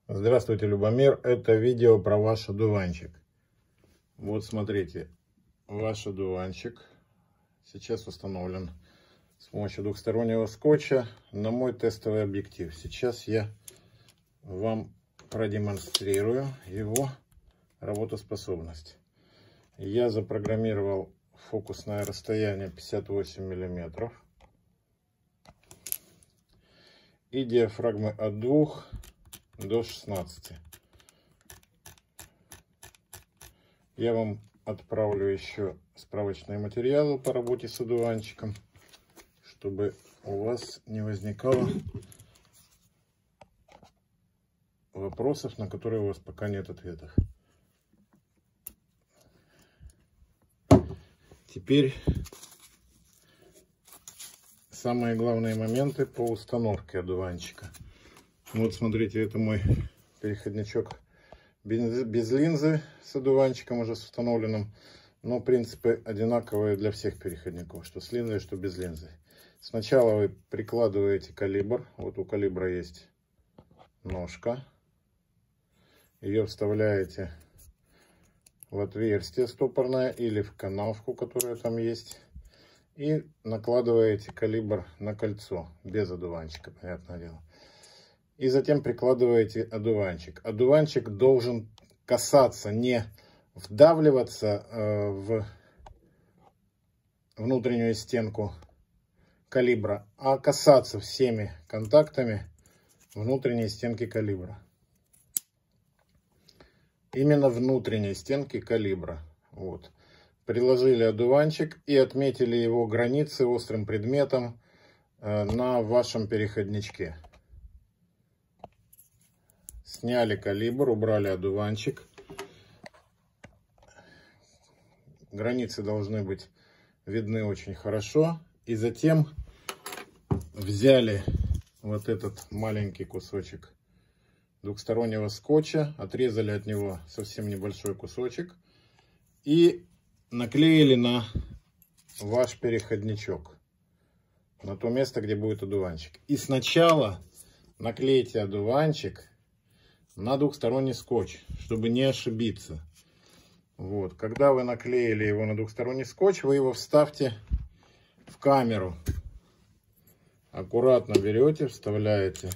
Здравствуйте, Любомир. Это видео про ваш одуванчик. Вот смотрите, ваш одуванчик сейчас установлен с помощью двухстороннего скотча на мой тестовый объектив. Сейчас я вам продемонстрирую его работоспособность. Я запрограммировал фокусное расстояние 58 мм и диафрагмы от 2 до 16. Я вам отправлю еще справочные материалы по работе с одуванчиком, чтобы у вас не возникало вопросов, на которые у вас пока нет ответов. Теперь самые главные моменты по установке одуванчика. Вот смотрите, это мой переходничок без линзы с одуванчиком уже с установленным, но принципы одинаковые для всех переходников, что с линзой, что без линзы. Сначала вы прикладываете калибр, вот у калибра есть ножка, ее вставляете в отверстие стопорное или в канавку, которая там есть, и накладываете калибр на кольцо без одуванчика, понятное дело. И затем прикладываете одуванчик. Одуванчик должен касаться, не вдавливаться в внутреннюю стенку калибра, а касаться всеми контактами внутренней стенки калибра. Именно внутренней стенки калибра. Вот. Приложили одуванчик и отметили его границы острым предметом на вашем переходничке. Сняли калибр, убрали одуванчик. Границы должны быть видны очень хорошо. И затем взяли вот этот маленький кусочек двухстороннего скотча, отрезали от него совсем небольшой кусочек и наклеили на ваш переходничок, на то место, где будет одуванчик. И сначала наклейте одуванчик на двухсторонний скотч, чтобы не ошибиться. Вот. Когда вы наклеили его на двухсторонний скотч, вы его вставьте в камеру. Аккуратно берете, вставляете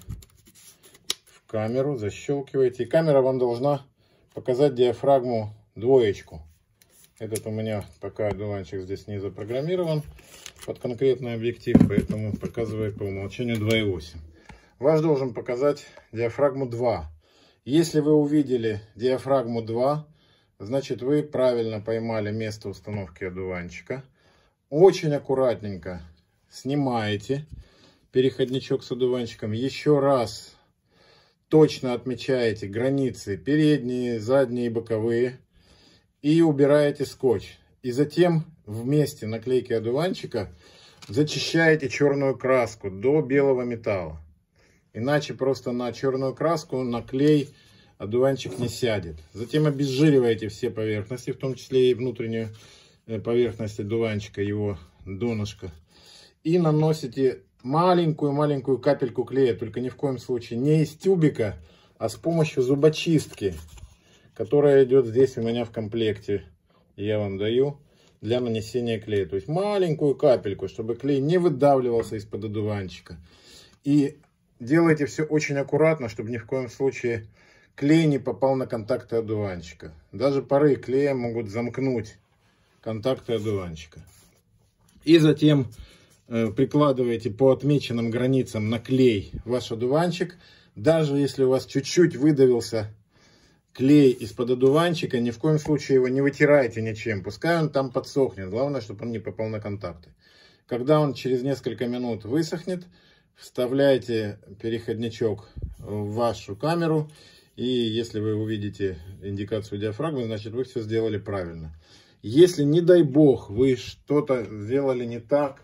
в камеру, защелкиваете. И камера вам должна показать диафрагму двоечку. Этот у меня пока одуванчик здесь не запрограммирован под конкретный объектив, поэтому показывает по умолчанию 2,8. Ваш должен показать диафрагму 2. Если вы увидели диафрагму 2, значит вы правильно поймали место установки одуванчика. Очень аккуратненько снимаете переходничок с одуванчиком. Еще раз точно отмечаете границы передние, задние и боковые. И убираете скотч. И затем в месте наклейки одуванчика зачищаете черную краску до белого металла. Иначе просто на черную краску на клей одуванчик не сядет. Затем обезжириваете все поверхности, в том числе и внутреннюю поверхность одуванчика, его донышко. И наносите маленькую капельку клея, только ни в коем случае не из тюбика, а с помощью зубочистки, которая идет здесь у меня в комплекте. Я вам даю для нанесения клея. То есть маленькую капельку, чтобы клей не выдавливался из-под одуванчика. И делайте все очень аккуратно, чтобы ни в коем случае клей не попал на контакты одуванчика. Даже пары клея могут замкнуть контакты одуванчика. И затем прикладываете по отмеченным границам на клей ваш одуванчик. Даже если у вас чуть-чуть выдавился клей из-под одуванчика, ни в коем случае его не вытирайте ничем. Пускай он там подсохнет. Главное, чтобы он не попал на контакты. Когда он через несколько минут высохнет, вставляйте переходничок в вашу камеру. И если вы увидите индикацию диафрагмы, значит вы все сделали правильно. Если, не дай бог, вы что-то сделали не так,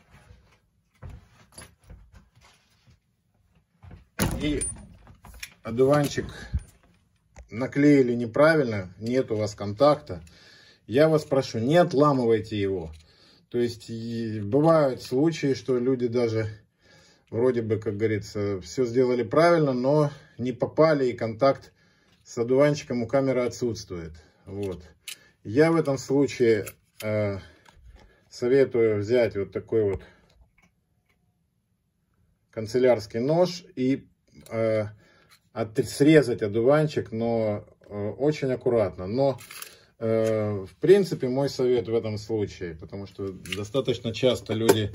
и одуванчик наклеили неправильно, нет у вас контакта, я вас прошу, не отламывайте его. То есть бывают случаи, что люди даже вроде бы, как говорится, все сделали правильно, но не попали и контакт с одуванчиком у камеры отсутствует. Вот. Я в этом случае советую взять вот такой вот канцелярский нож и срезать одуванчик, но очень аккуратно. Но в принципе мой совет в этом случае, потому что достаточно часто люди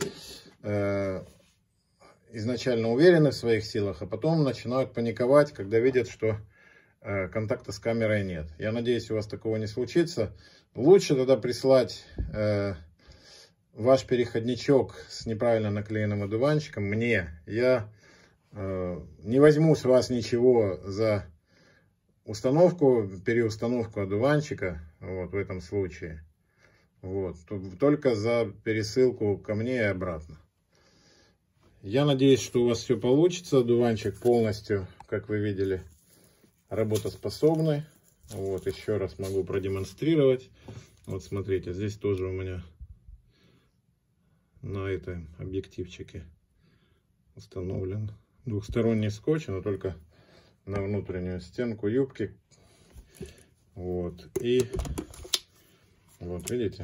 изначально уверены в своих силах, а потом начинают паниковать, когда видят, что контакта с камерой нет. Я надеюсь, у вас такого не случится. Лучше тогда прислать ваш переходничок с неправильно наклеенным одуванчиком мне. Я не возьму с вас ничего за установку, переустановку одуванчика, вот в этом случае. Вот, только за пересылку ко мне и обратно. Я надеюсь, что у вас все получится. Одуванчик полностью, как вы видели, работоспособный. Вот, еще раз могу продемонстрировать. Вот смотрите, здесь тоже у меня на этом объективчике установлен двухсторонний скотч, но только на внутреннюю стенку юбки. Вот, и вот видите,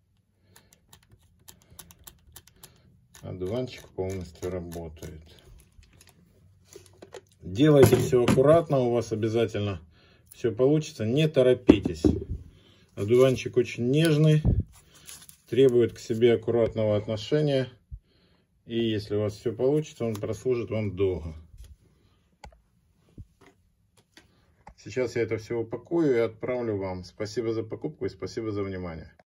одуванчик полностью работает. Делайте все аккуратно, у вас обязательно все получится. Не торопитесь. Одуванчик очень нежный, требует к себе аккуратного отношения. И если у вас все получится, он прослужит вам долго. Сейчас я это все упакую и отправлю вам. Спасибо за покупку и спасибо за внимание.